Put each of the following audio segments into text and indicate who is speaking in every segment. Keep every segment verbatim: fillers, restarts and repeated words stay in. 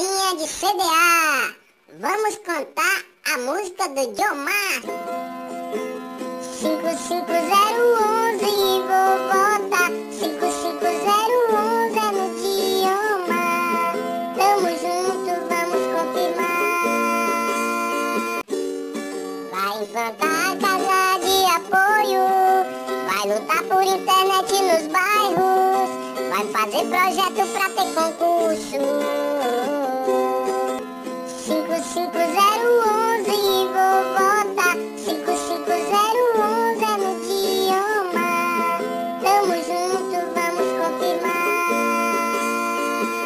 Speaker 1: galerinha de C D A, vamos cantar a música do Diomar. cinco cinco zero um um, vou votar. cinco cinco zero um um é no Diomar. Tamo junto, vamos confirmar. Vai implantar a casa de apoio, vai lutar por internet nos bairros, vai fazer projeto pra ter concurso. cinco cinco zero um um, vou votar. cinco cinco zero um um é no Diomar. Tamo junto, vamos confirmar.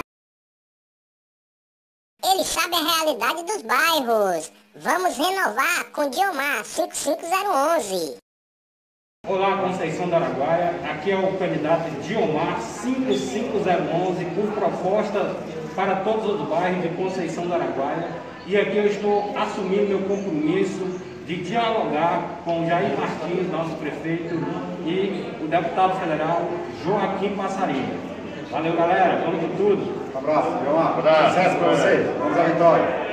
Speaker 1: Ele sabe a realidade dos bairros. Vamos renovar com Diomar. cinco cinco zero um um.
Speaker 2: Olá, Conceição do Araguaia, aqui é o candidato Diomar cinco cinco zero um um por proposta para todos os bairros de Conceição do Araguaia, e aqui eu estou assumindo meu compromisso de dialogar com o Jair Martins, nosso prefeito, e o deputado federal Joaquim Passarinho. Valeu, galera, vamos com tudo.
Speaker 3: Um abraço, Diomar. Sucesso para vocês, vamos à vitória.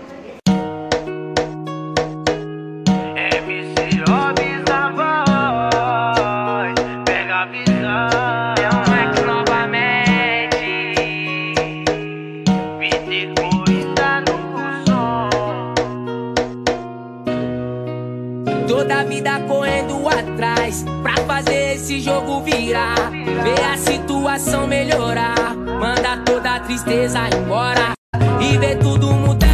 Speaker 4: Toda a vida correndo atrás pra fazer esse jogo virar, ver a situação melhorar, manda toda a tristeza embora e ver tudo mudando.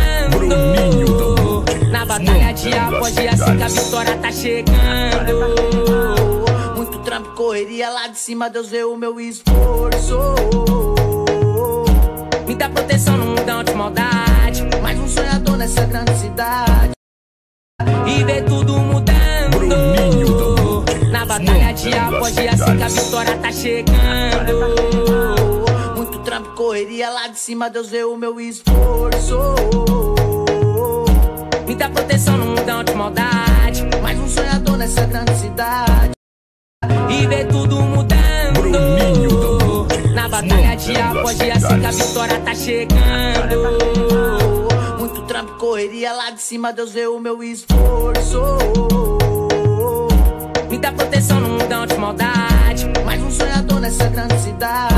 Speaker 4: Na batalha dia após dia, assim que a vitória tá chegando. Muito trampo, correria lá de cima, Deus vê o meu esforço. Me dá proteção no mundão de maldade, mais um sonhador nessa grande cidade, e ver tudo mudando. Na batalha dia após dia, assim que a vitória tá chegando. Muito trampo, correria lá de cima, Deus vê o meu esforço. Me dá proteção no mundão de maldade, mais um sonhador nessa grande cidade, e ver tudo mudando. Na batalha dia após dia, assim que a vitória tá chegando. Muito trampo, correria lá de cima, Deus vê o meu esforço. Me dá proteção no mundão de maldade, mais um sonhador nessa grande cidade,